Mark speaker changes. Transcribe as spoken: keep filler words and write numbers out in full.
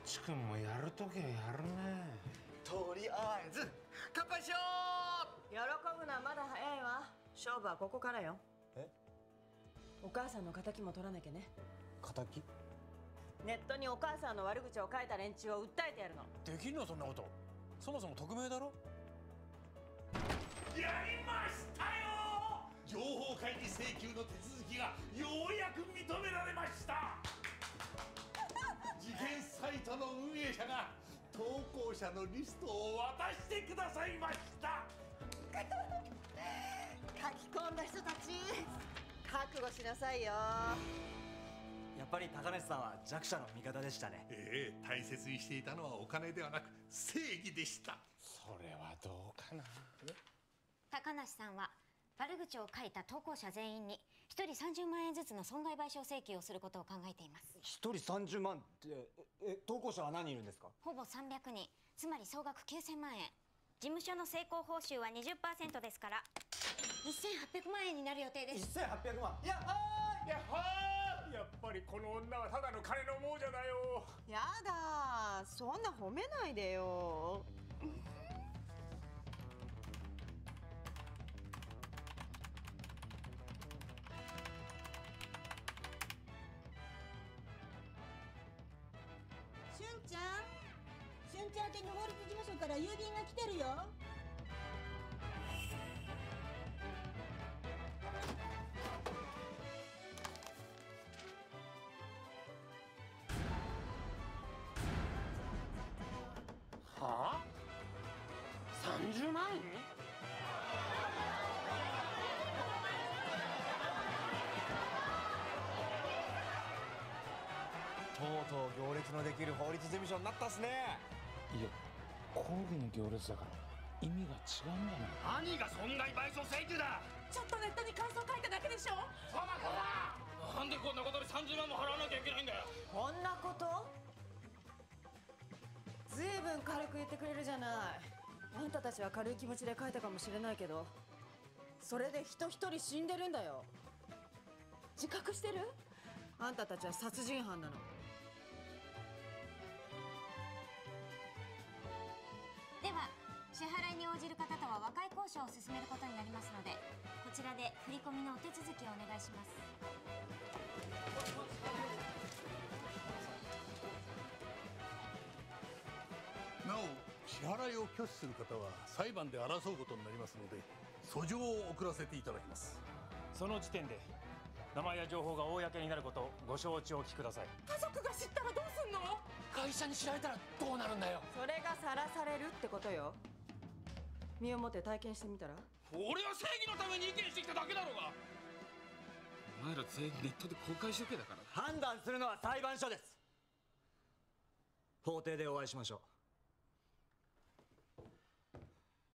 Speaker 1: ちくんもやるときはやるね。
Speaker 2: とりあえず乾杯しよう。
Speaker 3: 喜ぶのはまだ早いわ。勝負はここからよ。
Speaker 2: え？
Speaker 3: お母さんの敵も取らなきゃね。
Speaker 2: 敵？
Speaker 3: ネットにお母さんの悪口を書いた連中を訴えてやるの。
Speaker 4: できんのそんなこと。そもそも匿名だろ。
Speaker 5: やりましたよ。情報開示請求の手続きがようやく認められました。事件サイトの運営者が投稿者のリストを渡してくださいました。
Speaker 3: 書き込んだ人たち覚悟しなさいよ。
Speaker 2: やっぱり高梨さんは弱者の味方でしたね。
Speaker 5: ええ、大切にしていたのはお金ではなく正義でした。
Speaker 1: それはどうかな。
Speaker 6: 高梨さんは悪口を書いた投稿者全員にひとりさんじゅうまんえんずつの損害賠償請求をすることを考えています。
Speaker 2: 一人さんじゅうまんってえ投稿者は何人いるんですか？
Speaker 6: ほぼさんびゃくにん、つまり総額きゅうせんまんえん。事務所の成功報酬は にじゅっパーセント ですからせんはっぴゃくまんえんになる予定です。
Speaker 2: せんはっぴゃくまん。やっはーい
Speaker 4: やっはーい。やっぱりこの女はただの金の亡者だよ。
Speaker 3: やだ、そんな褒めないでよ。
Speaker 7: しゅんちゃん、しゅんちゃん宛てに法律事務所から郵便が来てるよ。
Speaker 1: はあ？さんじゅうまんえん？
Speaker 2: とうとう行列のできる法律事務所になったっすね。
Speaker 1: いや、抗議の行列だから意味が違うんじゃない？
Speaker 5: 何が損害賠償請求だ。
Speaker 3: ちょっとネットに感想書いただけでしょ。
Speaker 5: そばこだ。
Speaker 4: なんでこんなことでさんじゅうまんも払わなきゃいけないんだよ。
Speaker 3: こんなこと？ずいぶん軽く言ってくれるじゃない。あんたたちは軽い気持ちで書いたかもしれないけど、それで人一人死んでるんだよ。自覚してる？あんたたちは殺人犯なの。
Speaker 6: では支払いに応じる方とは和解交渉を進めることになりますので、こちらで振り込みのお手続きをお願いします。
Speaker 5: なお支払いを拒否する方は裁判で争うことになりますので訴状を送らせていただきます。
Speaker 4: その時点で名前や情報が公になることをご承知おきください。
Speaker 3: 家族が知ったらどうすんの？
Speaker 4: 会社に知られたらどうなるんだよ。
Speaker 3: それがさらされるってことよ。身をもって体験してみたら？
Speaker 4: 俺は正義のために意見してきただけだろうが。お前ら全員ネットで公開処刑だから。
Speaker 2: 判断するのは裁判所です。法廷でお会いしましょう。